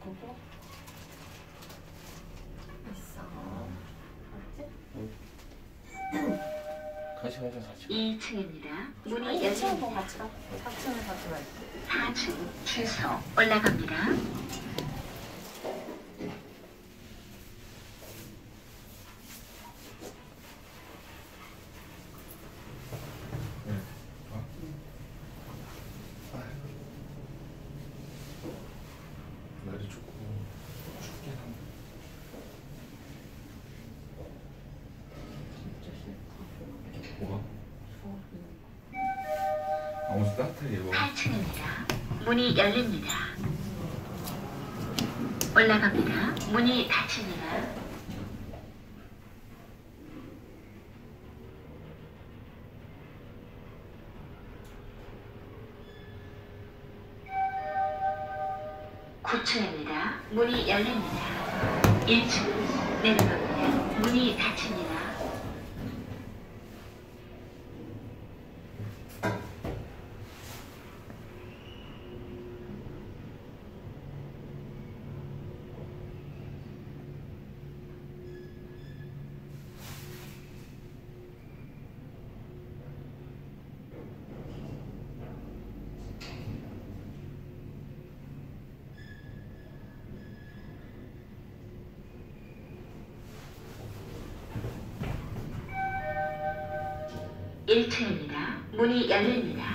그거 있어. 같이 가자, 같이. 2층입니다. 문이 아니, 열립니다. 1층은 뭐 같이 가. 4층은 가지 말고. 4층 주소 올라갑니다. 날이 춥고 춥긴 한데. 뭐가? 옷 따뜻하게 입어. 8층입니다. 문이 열립니다. 올라갑니다. 문이 닫힙니다. (9층입니다) 문이 열립니다. 1층 내려갑니다. 문이 닫힙니다. (1층입니다) 문이 열립니다.